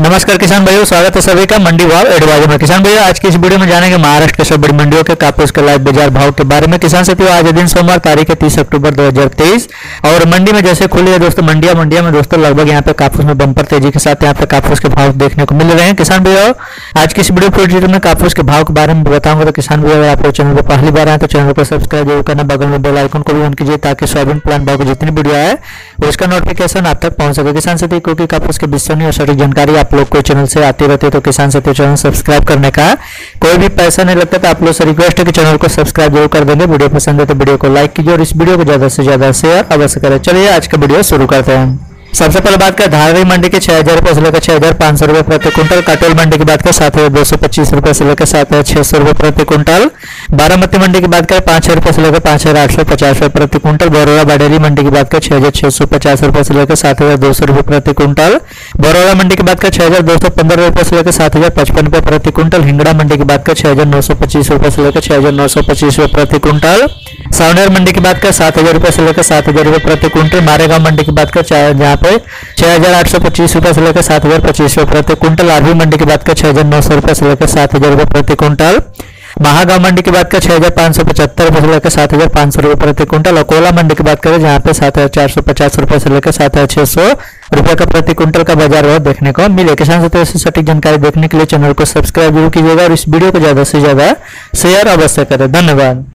नमस्कार किसान भाइयों, स्वागत है सभी का मंडी भाव एडवाइजर में। किसान भाइयों, आज की इस वीडियो में जानेंगे महाराष्ट्र के सब बड़ी मंडियों के कापूस के लाइव बाजार भाव के बारे में। किसान साथियों, आज दिन सोमवार तारीख है 30 अक्टूबर 2023 और मंडी में जैसे खुली है दोस्तों मंडिया में दोस्तों लगभग यहाँ पे कापूस में बम्पर तेजी के साथ यहाँ पे कापूस के भाव देखने को मिल रहे हैं। किसान भाइयों, आज की इस वीडियो में कापूस के भाव के बारे में बताऊंगा। तो किसान भाइयों, अगर आप लोग चैनल पर पहली बार आए तो चैनल को सब्सक्राइब जरूर करना, बगल में बेल आइकन को भी ऑन कीजिए ताकि सोयाबीन प्लांट भाव की जितनी वीडियो है उसका नोटिफिकेशन आप तक पहुंच सके। किसान साथियों, क्योंकि कापूस के विश्वसनीय और सटीक जानकारी आप लोग को चैनल से आती रहती है, तो किसान साथियों चैनल सब्सक्राइब करने का कोई भी पैसा नहीं लगता। तो आप लोग से रिक्वेस्ट है कि चैनल को सब्सक्राइब जरूर कर देंगे। वीडियो पसंद है तो वीडियो को लाइक कीजिए और इस वीडियो को ज्यादा से ज्यादा शेयर अवश्य करें। चलिए आज का वीडियो शुरू करते हैं। सबसे पहले बात करें धारवाड़ी मंडी के 6,000 रुपए से लेकर 6,500 रुपए प्रति क्विंटल। काटोल मंडी की बात करें 7,225 रुपए से लेकर 7,600 रुपए प्रति क्विंटल। बारामती मंडी की बात करें 5,000 रुपए से लेकर 5,850 रुपए प्रति क्विंटल। बरोड़ा बडेली मंडी की बात करें 6,650 रुपए से लेकर 7,200 रुपए प्रति क्विंटल। बरोड़ा मंडी की बात करें 6,215 रुपए से लेकर 7,055 रुपए प्रति क्विंटल। हिंगड़ा मंडी की बात करें 6,925 रुपए से लेकर 6,925 रुपए प्रति क्विंटल। सावनेर मंडी की बात करें 7,000 रुपए से लेकर 7,000 रुपए प्रति क्विंटल। मारेगांव मंडी की बात करें जहाँ पे 6,825 रुपए से लेकर 7,025 रुपए प्रति क्विंटल। आरवी मंडी की बात करें 6,900 रुपए से लेकर 7,000 रुपए प्रति क्विंटल। महागांव मंडी की बात करें 6,575 रुपए से लेकर 7,500 रुपए प्रति क्विंटल। अकोला मंडी की बात करें जहाँ पे 7,450 रुपए से लेकर 7,600 रुपए का प्रति क्विंटल का बाजार भाव देखने को मिले। किसान साथियों, ऐसी सटीक जानकारी देखने के लिए चैनल को सब्सक्राइब जरूर कीजिएगा और इस वीडियो को ज्यादा से ज्यादा शेयर अवश्य करें। धन्यवाद।